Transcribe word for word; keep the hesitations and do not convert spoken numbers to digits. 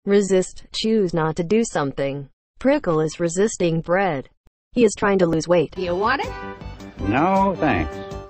Resist, choose not to do something. Prickle is resisting bread. He is trying to lose weight. Do you want it? No, thanks.